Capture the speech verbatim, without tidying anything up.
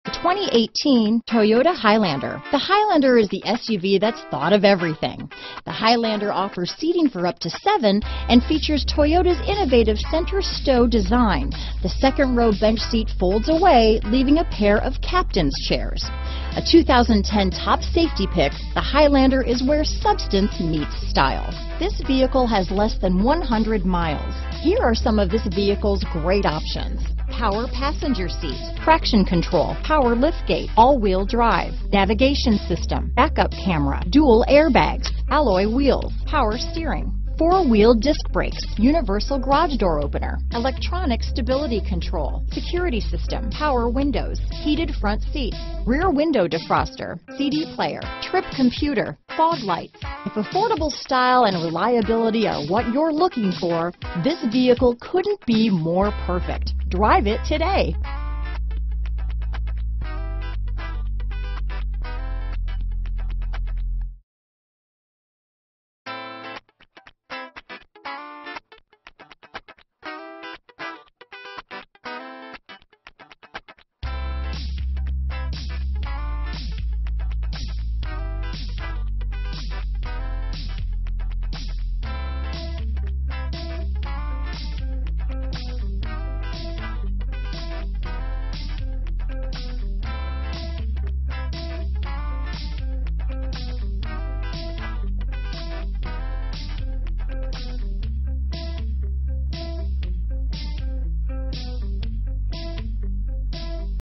twenty eighteen Toyota Highlander. The Highlander is the S U V that's thought of everything. The Highlander offers seating for up to seven and features Toyota's innovative center stow design. The second row bench seat folds away, leaving a pair of captain's chairs. A two thousand ten top safety pick, the Highlander is where substance meets style. This vehicle has less than one hundred miles. Here are some of this vehicle's great options: power passenger seat, traction control, power liftgate, all-wheel drive, navigation system, backup camera, dual airbags, alloy wheels, power steering, four-wheel disc brakes, universal garage door opener, electronic stability control, security system, power windows, heated front seats, rear window defroster, C D player, trip computer, fog lights. If affordable style and reliability are what you're looking for, this vehicle couldn't be more perfect. Drive it today.